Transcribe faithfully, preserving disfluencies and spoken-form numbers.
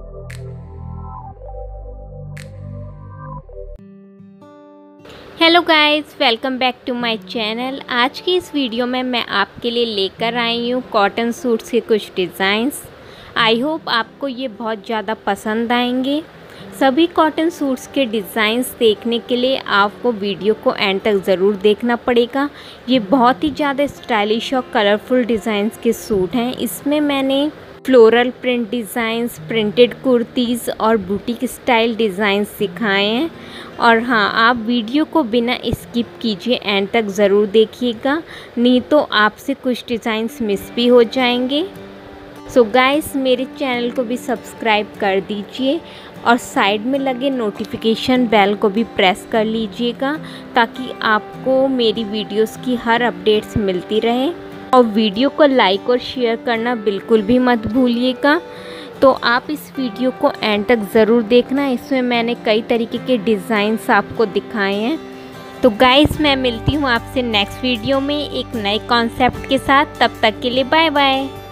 Hello guys, welcome back to my channel. आज की इस वीडियो में मैं आपके लिए लेकर आई हूँ कॉटन सूट्स के कुछ डिज़ाइंस। आई होप आपको ये बहुत ज़्यादा पसंद आएंगे। सभी कॉटन सूट्स के डिज़ाइंस देखने के लिए आपको वीडियो को एंड तक ज़रूर देखना पड़ेगा। ये बहुत ही ज़्यादा स्टाइलिश और कलरफुल डिज़ाइंस के सूट हैं। इसमें मैंने floral print designs, printed kurtis और बुटीक स्टाइल डिज़ाइंस सिखाए हैं। और हाँ, आप वीडियो को बिना स्किप कीजिए, एंड तक ज़रूर देखिएगा, नहीं तो आपसे कुछ डिज़ाइंस मिस भी हो जाएंगे। सो गाइस, मेरे चैनल को भी सब्सक्राइब कर दीजिए और साइड में लगे नोटिफिकेशन बेल को भी प्रेस कर लीजिएगा, ताकि आपको मेरी वीडियोस की हर अपडेट्स मिलती रहे। और वीडियो को लाइक और शेयर करना बिल्कुल भी मत भूलिएगा। तो आप इस वीडियो को एंड तक ज़रूर देखना, इसमें मैंने कई तरीके के डिज़ाइंस आपको दिखाए हैं। तो गाइस, मैं मिलती हूँ आपसे नेक्स्ट वीडियो में एक नए कॉन्सेप्ट के साथ। तब तक के लिए बाय बाय।